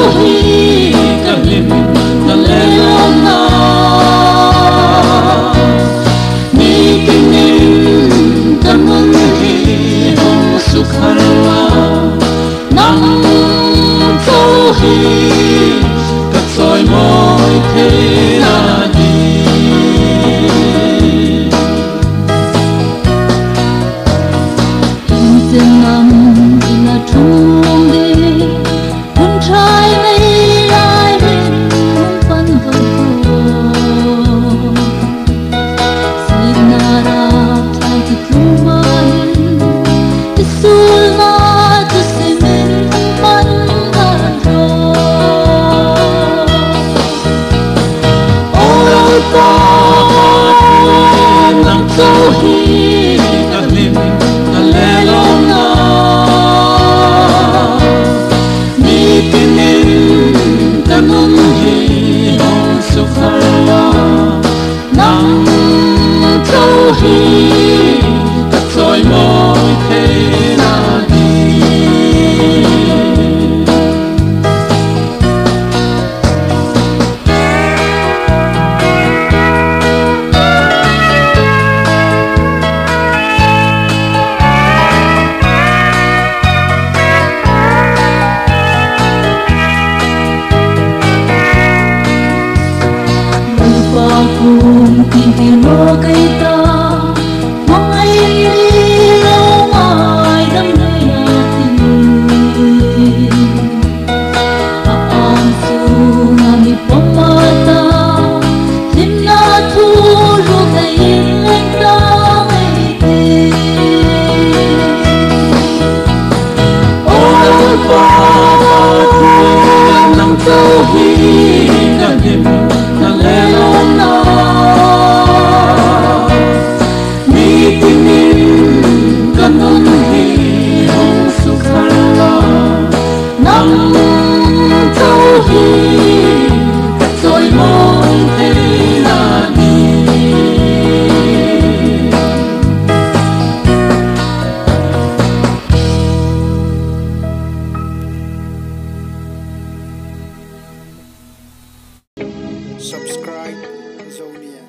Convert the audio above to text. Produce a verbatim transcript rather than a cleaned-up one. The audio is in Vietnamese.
hi ka lim ka le lom na ni kinin ka nun hi hong sukharwa nang to hi ka soi moi the na ni in nam ina trung de hun trai nei ai rin pan ho sinara thai tu pluma in sul ma tu semen man han ro oi pa nang so hi ka lim ka le lom na ni tinin ka nun hi hong sukharwa nang to hi ka soi moi the na ni cùng tìm tìm nó cây ta mong ai lâu mai đắm nơi nhà tình am su ngami pomata tim na thu ru cây lên ta ngày ôi qua nắng sâu hi cả đêm cả lẽ lom na ni tinin ka nun hi hong sukharwa nang to hi ka soi moi the na ni Subscribe Zonia.